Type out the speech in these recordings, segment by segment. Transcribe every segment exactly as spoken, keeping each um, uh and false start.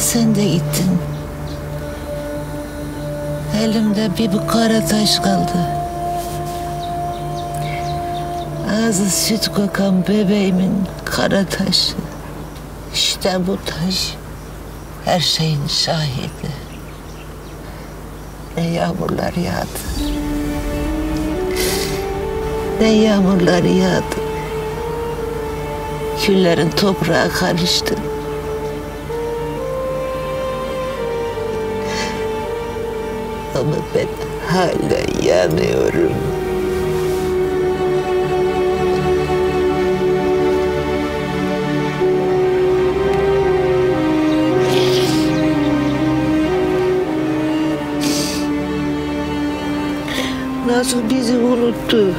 sen de gittin. Elimde bir bu kara taş kaldı. Ağzı süt kokan bebeğimin kara taşı. İşte bu taş her şeyin şahidi. Ne yağmurlar yağdı. Ne yağmurlar yağdı. Küllerin toprağa karıştı. Ama ben hala yanıyorum. Nasıl bizi unuttu?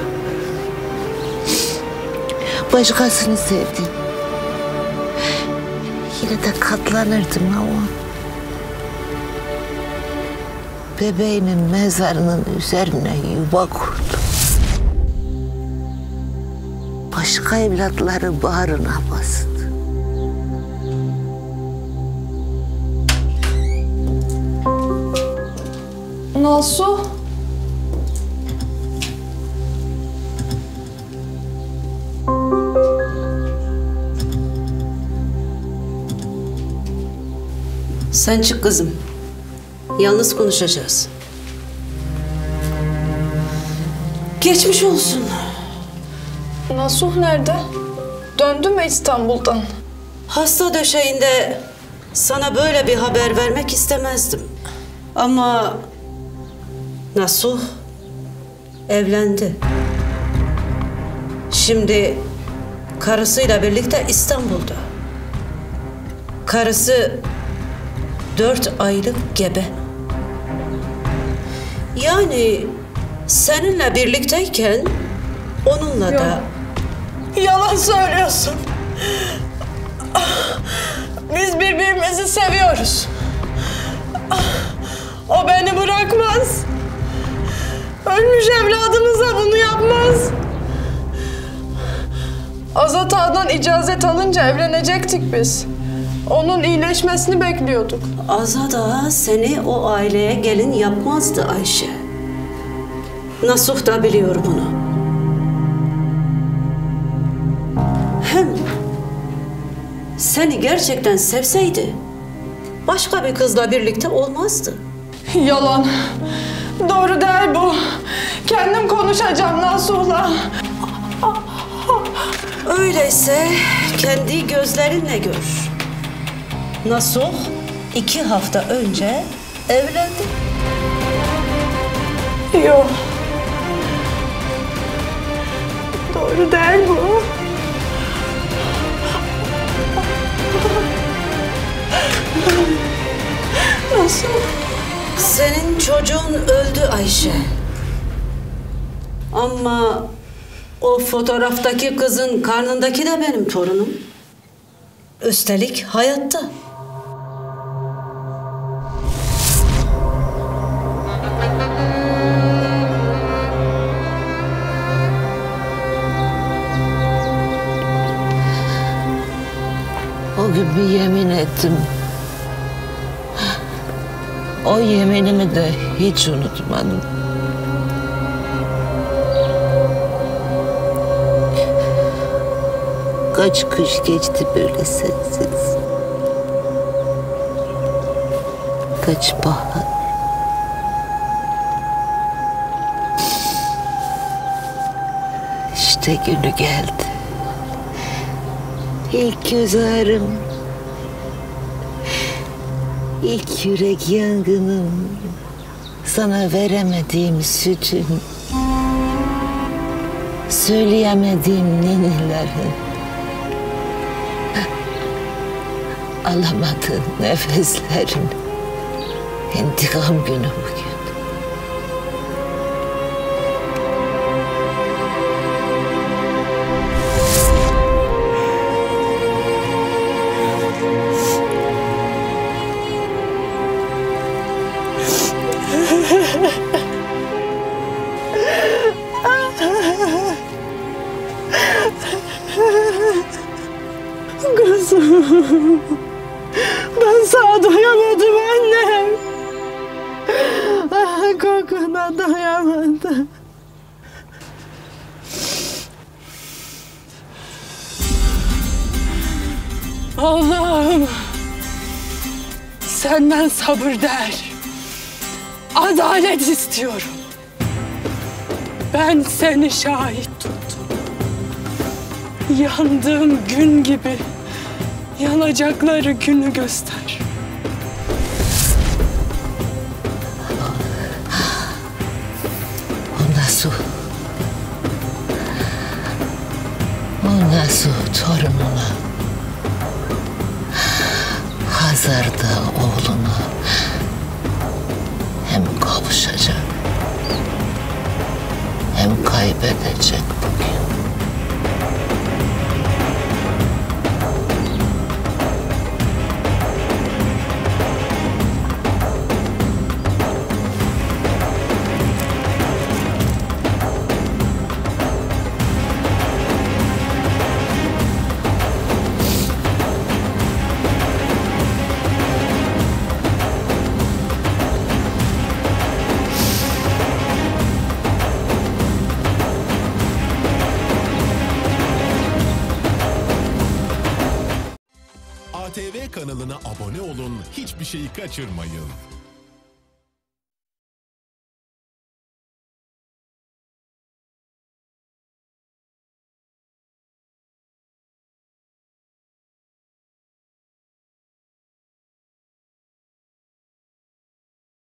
Başkasını sevdi. Yine de katlanırdım ama bebeğimin mezarının üzerine yuva kurdu. Başka evlatları bağrına bastı. Nasuh? Sen çık kızım. Yalnız konuşacağız. Geçmiş olsun. Nasuh nerede? Döndü mü İstanbul'dan? Hasta döşeğinde sana böyle bir haber vermek istemezdim. Ama Nasuh evlendi. Şimdi karısıyla birlikte İstanbul'da. Karısı dört aylık gebe. Yani seninle birlikteyken onunla Yok. da... Yalan söylüyorsun. Biz birbirimizi seviyoruz. O beni bırakmaz. Ölmüş evladımıza bunu yapmaz. Azat Ağa'dan icazet alınca evlenecektik biz. Onun iyileşmesini bekliyorduk. Azat Ağa seni o aileye gelin yapmazdı Ayşe. Nasuh da biliyor bunu. Hem seni gerçekten sevseydi başka bir kızla birlikte olmazdı. Yalan. Doğru değil bu. Kendim konuşacağım Nasuh'la. Öyleyse kendi gözlerinle gör. Nasuh iki hafta önce evlendi. Yok. Doğru değil bu. Nasıl? Senin çocuğun öldü Ayşe. Ama o fotoğraftaki kızın karnındaki de benim torunum. Üstelik hayatta. O gün bir yemin ettim. O yeminimi de hiç unutmadım. Kaç kış geçti böyle sensiz. Kaç bahar. İşte günü geldi. İlk göz ağrım. İlk yürek yangınım. Sana veremediğim sütün. Söyleyemediğim ninnilerin. Alamadığım nefeslerin. İntikam günü bugün. Kızım, ben sana daha doyamadı. Allah'ım senden sabır der. Adalet istiyorum. Ben seni şahit tuttum. Yandığım gün gibi yanacakları günü göster. O nasıl? O nasıl torununa? Hazar'da oğluna hem kavuşacak hem kaybedecek bugün. A T V kanalına abone olun, hiçbir şeyi kaçırmayın.